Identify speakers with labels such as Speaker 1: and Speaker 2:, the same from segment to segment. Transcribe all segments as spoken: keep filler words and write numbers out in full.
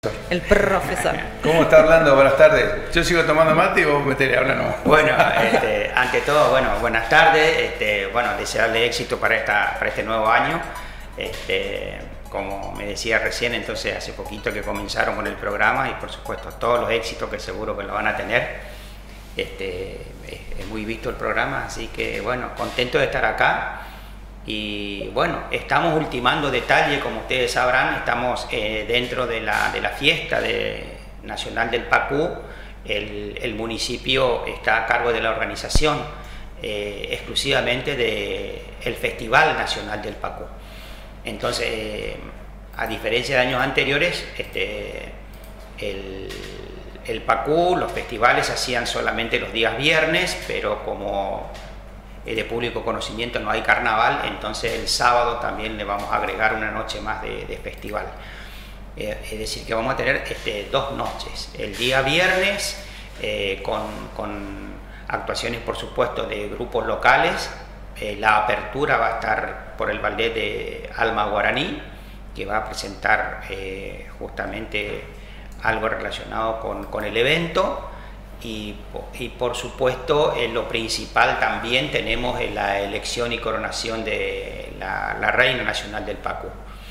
Speaker 1: El profesor.
Speaker 2: ¿Cómo está Orlando? Buenas tardes. Yo sigo tomando mate y vos metés, habla no.
Speaker 3: Bueno, este, ante todo, bueno, buenas tardes. Este, bueno, desearle éxito para, esta, para este nuevo año. Este, como me decía recién, entonces hace poquito que comenzaron con el programa y por supuesto todos los éxitos que seguro que lo van a tener. Este, es, es muy visto el programa, así que bueno, contento de estar acá. Y bueno, estamos ultimando detalles, como ustedes sabrán, estamos eh, dentro de la, de la fiesta de, nacional del Pacú. El, el municipio está a cargo de la organización eh, exclusivamente del Festival Nacional del Pacú. Entonces, eh, a diferencia de años anteriores, este, el, el Pacú, los festivales se hacían solamente los días viernes, pero como de público conocimiento no hay carnaval, entonces el sábado también le vamos a agregar una noche más de, de festival. Eh, es decir, que vamos a tener este, dos noches. El día viernes eh, con, con actuaciones, por supuesto, de grupos locales. Eh, la apertura va a estar por el ballet de Alma Guaraní, que va a presentar eh, justamente algo relacionado con, con el evento. Y, y por supuesto, en lo principal también tenemos la elección y coronación de la, la Reina Nacional del Pacú.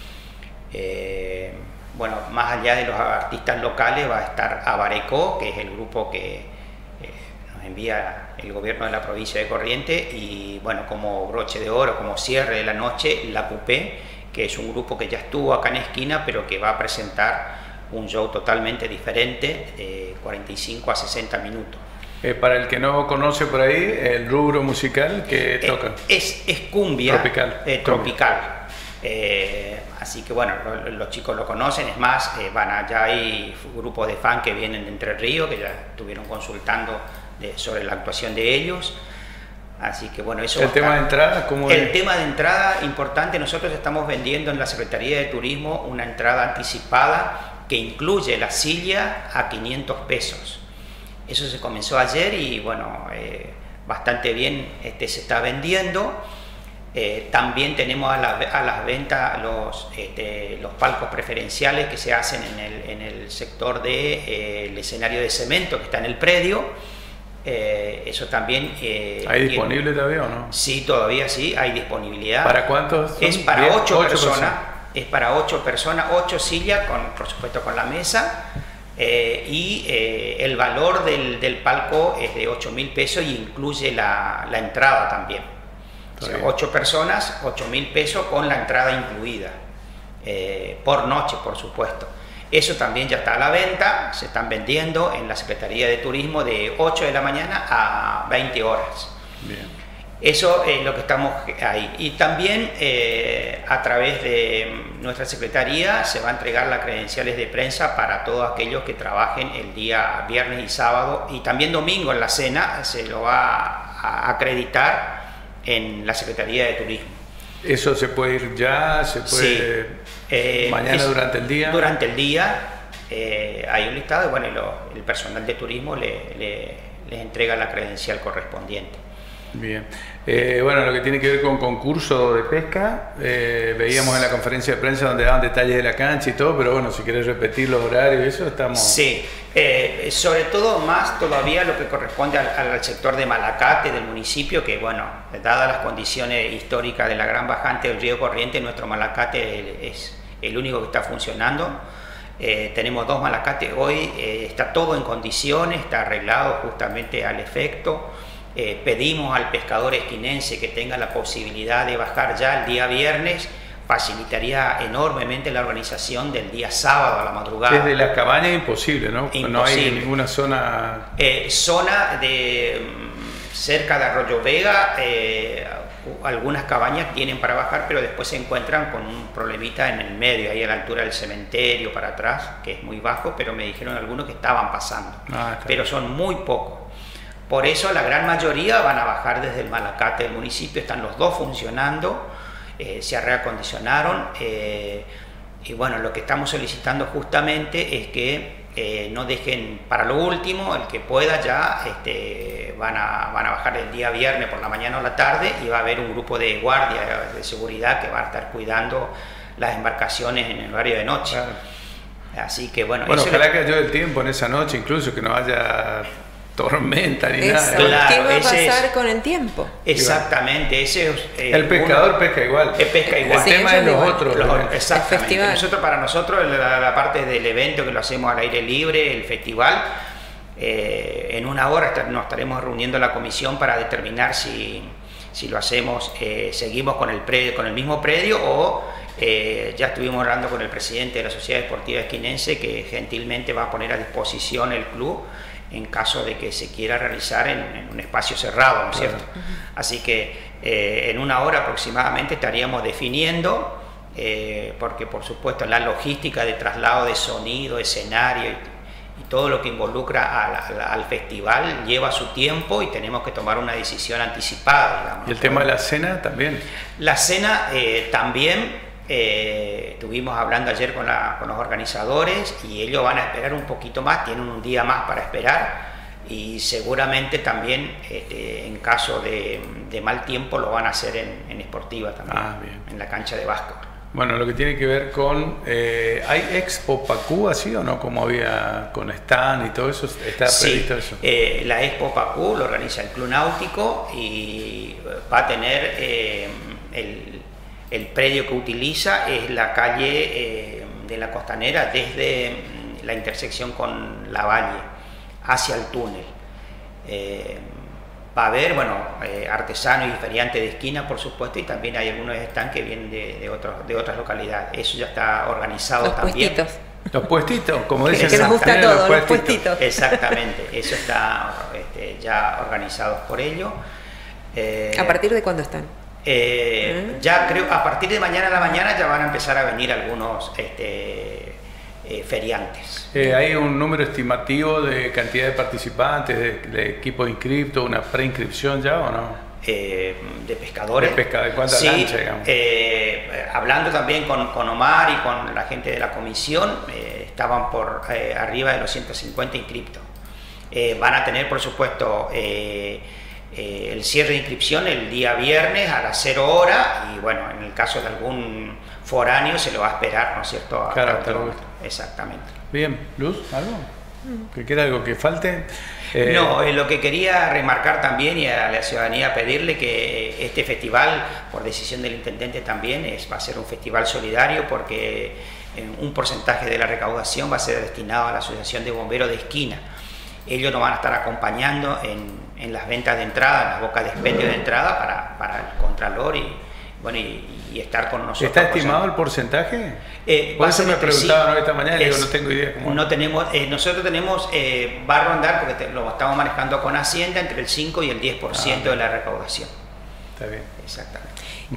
Speaker 3: Eh, bueno, más allá de los artistas locales va a estar Abarecó, que es el grupo que eh, nos envía el gobierno de la provincia de Corrientes, y bueno, como broche de oro, como cierre de la noche, La Pupé, que es un grupo que ya estuvo acá en Esquina, pero que va a presentar un show totalmente diferente, de cuarenta y cinco a sesenta minutos.
Speaker 2: Eh, para el que no conoce por ahí, el rubro musical que
Speaker 3: eh,
Speaker 2: toca.
Speaker 3: Es, es cumbia
Speaker 2: tropical.
Speaker 3: Eh, tropical. Eh, así que bueno, lo, los chicos lo conocen, es más, eh, van allá, hay grupos de fans que vienen de Entre Ríos, que ya estuvieron consultando de, sobre la actuación de ellos. Así que bueno, eso.
Speaker 2: ¿El tema de entrada cómo
Speaker 3: es? El
Speaker 2: es?
Speaker 3: tema de entrada, importante, nosotros estamos vendiendo en la Secretaría de Turismo una entrada anticipada que incluye la silla a quinientos pesos. Eso se comenzó ayer y bueno, eh, bastante bien este, se está vendiendo. Eh, también tenemos a, la, a las ventas los, este, los palcos preferenciales que se hacen en el, en el sector del de, eh, escenario de cemento que está en el predio. Eh, eso también... Eh,
Speaker 2: ¿Hay disponible tiene, todavía o no?
Speaker 3: Sí, todavía sí, hay disponibilidad.
Speaker 2: ¿Para cuántos son?
Speaker 3: Es para
Speaker 2: diez,
Speaker 3: ocho, ocho personas.
Speaker 2: personas.
Speaker 3: Es para ocho personas, ocho sillas, con, por supuesto con la mesa, eh, y eh, el valor del, del palco es de ocho mil pesos y incluye la, la entrada también. O sea, ocho personas, ocho mil pesos con la entrada incluida, eh, por noche, por supuesto. Eso también ya está a la venta, se están vendiendo en la Secretaría de Turismo de ocho de la mañana a veinte horas.
Speaker 2: Bien.
Speaker 3: Eso es lo que estamos ahí. Y también eh, a través de nuestra secretaría se va a entregar las credenciales de prensa para todos aquellos que trabajen el día viernes y sábado, y también domingo en la cena se lo va a acreditar en la Secretaría de Turismo.
Speaker 2: ¿Eso se puede ir ya? ¿Se puede
Speaker 3: sí. eh,
Speaker 2: mañana
Speaker 3: es,
Speaker 2: durante el día?
Speaker 3: Durante el día eh, hay un listado y bueno, lo, el personal de turismo le, le, les entrega la credencial correspondiente.
Speaker 2: Bien. Eh, bueno, lo que tiene que ver con concurso de pesca, eh, veíamos en la conferencia de prensa donde daban detalles de la cancha y todo, pero bueno, si querés repetir los horarios y eso, estamos...
Speaker 3: Sí, eh, sobre todo más todavía lo que corresponde al, al sector de Malacate del municipio, que bueno, dadas las condiciones históricas de la gran bajante del río Corrientes, nuestro Malacate es el único que está funcionando. Eh, tenemos dos Malacates hoy, eh, está todo en condiciones, está arreglado justamente al efecto. Eh, pedimos al pescador esquinense que tenga la posibilidad de bajar ya el día viernes, facilitaría enormemente la organización del día sábado a la madrugada.
Speaker 2: Desde las cabañas es imposible, ¿no?
Speaker 3: Imposible.
Speaker 2: No hay ninguna zona...
Speaker 3: Eh, zona de cerca de Arroyo Vega, eh, algunas cabañas tienen para bajar, pero después se encuentran con un problemita en el medio, ahí a la altura del cementerio para atrás, que es muy bajo, pero me dijeron algunos que estaban pasando,
Speaker 2: ah,
Speaker 3: pero son muy pocos. Por eso la gran mayoría van a bajar desde el Malacate del municipio, están los dos funcionando, eh, se reacondicionaron, eh, y bueno, lo que estamos solicitando justamente es que eh, no dejen para lo último, el que pueda ya este, van, a, van a bajar el día viernes por la mañana o la tarde, y va a haber un grupo de guardia de seguridad que va a estar cuidando las embarcaciones en el horario de noche.
Speaker 2: Claro.
Speaker 3: Así que bueno,
Speaker 2: Bueno,
Speaker 3: eso
Speaker 2: ojalá
Speaker 3: le...
Speaker 2: que ayude el tiempo en esa noche, incluso que no haya tormenta ni
Speaker 1: Eso.
Speaker 2: nada.
Speaker 3: Claro,
Speaker 1: ¿Qué va a
Speaker 3: ese
Speaker 1: pasar
Speaker 3: es-
Speaker 1: con el tiempo?
Speaker 3: Exactamente, ese es... eh,
Speaker 2: El pescador
Speaker 3: uno-
Speaker 2: pesca igual.
Speaker 3: eh, pesca igual.
Speaker 2: El
Speaker 1: Sí,
Speaker 2: tema
Speaker 1: ellos
Speaker 2: es los
Speaker 1: igual.
Speaker 2: otros.
Speaker 3: Los-
Speaker 2: ¿verdad?
Speaker 3: exactamente.
Speaker 1: El festival.
Speaker 3: Nosotros, para nosotros, la, la parte del evento que lo hacemos al aire libre, el festival, eh, en una hora est- nos estaremos reuniendo la comisión para determinar si, si lo hacemos, eh, seguimos con el, predio, con el mismo predio o eh, ya estuvimos hablando con el presidente de la Sociedad Deportiva Esquinense que gentilmente va a poner a disposición el club en caso de que se quiera realizar en, en un espacio cerrado, ¿no es cierto? Así que eh, en una hora aproximadamente estaríamos definiendo, eh, porque por supuesto la logística de traslado de sonido, escenario y, y todo lo que involucra al, al- al festival lleva su tiempo y tenemos que tomar una decisión anticipada, digamos.
Speaker 2: Y el tema de la cena también.
Speaker 3: La cena eh, también, eh, estuvimos hablando ayer con, la- con los organizadores y ellos van a esperar un poquito más, tienen un día más para esperar y seguramente también este, en caso de, de mal tiempo lo van a hacer en, en Esportiva también,
Speaker 2: Ah, bien.
Speaker 3: en la cancha de básquet.
Speaker 2: Bueno, lo que tiene que ver con... eh, ¿hay Expo Pacú así o no? Como había con stand y todo eso, ¿está
Speaker 3: Sí,
Speaker 2: previsto eso?
Speaker 3: eh, la Expo Pacú lo organiza el Club Náutico y va a tener eh, el, el predio que utiliza es la calle eh, de la Costanera desde mm, la intersección con La Valle hacia el túnel. Eh, va a haber, bueno, eh, artesanos y feriantes de esquina, por supuesto, y también hay algunos stands que vienen de, de, otros, de otras localidades. Eso ya está organizado
Speaker 1: Los
Speaker 3: también.
Speaker 1: puestitos.
Speaker 2: Los puestitos, como
Speaker 1: Que,
Speaker 2: dicen.
Speaker 1: que nos gusta
Speaker 2: tienen
Speaker 1: todo, los puestitos.
Speaker 3: Exactamente, eso está este, ya organizado por ello. Eh,
Speaker 1: ¿A partir de cuándo están?
Speaker 3: eh,
Speaker 1: Mm.
Speaker 3: Ya creo, a partir de mañana a la mañana ya van a empezar a venir algunos este, eh, feriantes.
Speaker 2: Eh, ¿Hay un número estimativo de cantidad de participantes, de, de equipo inscripto, una preinscripción ya o no?
Speaker 3: Eh, de pescadores.
Speaker 2: De pesca- ¿de cuánta
Speaker 3: Sí,
Speaker 2: lancha, digamos?
Speaker 3: eh, hablando también con, con Omar y con la gente de la comisión, eh, estaban por eh, arriba de los ciento cincuenta inscriptos. Eh, van a tener, por supuesto, eh, eh, el cierre de inscripción el día viernes a las cero horas y, bueno, en el caso de algún foráneo se lo va a esperar, ¿no es cierto? Hasta
Speaker 2: Claro,
Speaker 3: el
Speaker 2: hasta
Speaker 3: otro-
Speaker 2: luego.
Speaker 3: Exactamente.
Speaker 2: Bien, Luz, ¿algo? ¿Que queda algo que falte? Eh,
Speaker 3: No, eh, lo que quería remarcar también y a la ciudadanía pedirle que eh, este festival, por decisión del intendente también, es, va a ser un festival solidario porque eh, un porcentaje de la recaudación va a ser destinado a la Asociación de Bomberos de Esquina. Ellos nos van a estar acompañando en, en las ventas de entrada, en las bocas de expendio de entrada para, para el contralor y, bueno, y, y estar con nosotros.
Speaker 2: ¿Está estimado
Speaker 3: apoyando.
Speaker 2: el porcentaje?
Speaker 3: Eh,
Speaker 2: Por
Speaker 3: va a
Speaker 2: eso
Speaker 3: ser
Speaker 2: me
Speaker 3: entre
Speaker 2: preguntaban
Speaker 3: sí-
Speaker 2: hoy esta mañana y digo,
Speaker 3: es-
Speaker 2: no tengo idea cómo.
Speaker 3: no tenemos, eh, nosotros tenemos, eh, va a rondar, porque te- lo estamos manejando con Hacienda, entre el cinco y el diez por ciento
Speaker 2: Ah,
Speaker 3: de la recaudación.
Speaker 2: Está bien.
Speaker 3: Exactamente.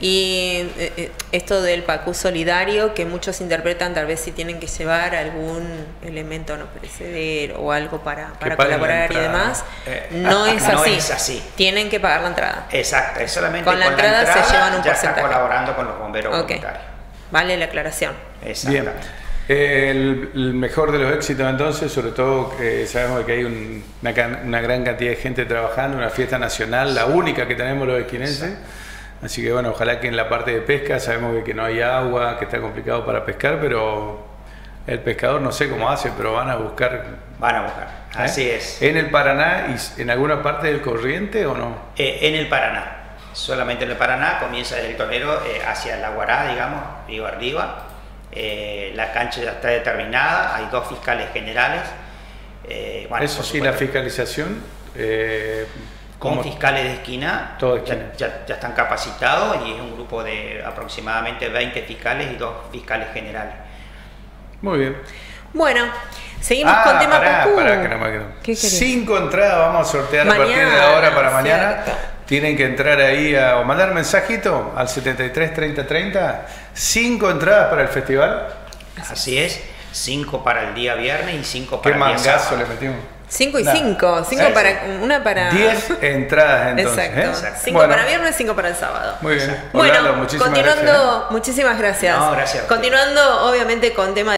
Speaker 1: Y eh, eh, esto del Pacú solidario, que muchos interpretan tal vez si tienen que llevar algún elemento no perecedero o algo para, para
Speaker 2: paguen la
Speaker 1: colaborar y
Speaker 2: entrada.
Speaker 1: demás,
Speaker 3: Eh,
Speaker 1: no es
Speaker 3: no
Speaker 1: así.
Speaker 3: es así.
Speaker 1: Tienen que pagar la entrada.
Speaker 3: Exacto, es solamente
Speaker 1: Con la entrada se llevan un
Speaker 3: ya
Speaker 1: porcentaje.
Speaker 3: está colaborando con los bomberos
Speaker 1: Ok.
Speaker 3: voluntarios.
Speaker 1: Vale la aclaración.
Speaker 2: Bien.
Speaker 3: Exactamente.
Speaker 2: Eh, el, el mejor de los éxitos entonces, sobre todo que sabemos que hay un- una, can- una gran cantidad de gente trabajando, una fiesta nacional, la única que tenemos los esquinenses. Así que bueno, ojalá que en la parte de pesca, sabemos que, que no hay agua, que está complicado para pescar, pero el pescador no sé cómo hace, pero van a buscar.
Speaker 3: Van a buscar.
Speaker 2: ¿eh?
Speaker 3: Así es.
Speaker 2: ¿En el Paraná y en alguna parte del Corriente o no?
Speaker 3: Eh, en el Paraná. Solamente en el Paraná, comienza desde el Tonero eh, hacia la Guará, digamos, río arriba. Eh, la cancha ya está determinada, hay dos fiscales generales. Eh, bueno,
Speaker 2: Eso
Speaker 3: por
Speaker 2: sí, la
Speaker 3: supuesto,
Speaker 2: fiscalización. Eh,
Speaker 3: con
Speaker 2: ¿cómo?
Speaker 3: fiscales de esquina,
Speaker 2: Todo de
Speaker 3: ya,
Speaker 2: esquina.
Speaker 3: ya- ya están capacitados y es un grupo de aproximadamente veinte fiscales y dos fiscales generales.
Speaker 2: Muy bien.
Speaker 1: Bueno, seguimos
Speaker 2: Ah,
Speaker 1: con tema
Speaker 2: pará,
Speaker 1: Pacú.
Speaker 2: pará, que no me quedo.
Speaker 1: ¿Qué querés?
Speaker 2: Cinco entradas vamos a sortear a partir de
Speaker 1: Mañana,
Speaker 2: ahora para mañana.
Speaker 1: cierto.
Speaker 2: Tienen que entrar ahí a, o mandar mensajito al setenta y tres treinta treinta. Cinco entradas para el festival.
Speaker 3: Así es, cinco para el día viernes y cinco
Speaker 2: Qué
Speaker 3: para el día
Speaker 2: mangazo
Speaker 3: sábado.
Speaker 2: le metimos.
Speaker 1: Cinco y
Speaker 2: Nada.
Speaker 1: cinco. Cinco
Speaker 2: ¿Eh?
Speaker 1: para, una para...
Speaker 2: Diez entradas entonces.
Speaker 1: Exacto.
Speaker 2: ¿eh?
Speaker 3: Exacto.
Speaker 1: Cinco
Speaker 2: Bueno,
Speaker 1: para viernes, cinco para el sábado.
Speaker 2: muy bien.
Speaker 1: Bueno,
Speaker 2: Orlando, muchísimas
Speaker 1: continuando,
Speaker 2: gracias, ¿eh?
Speaker 1: muchísimas gracias.
Speaker 3: No, gracias a ustedes.
Speaker 1: Continuando, obviamente, con tema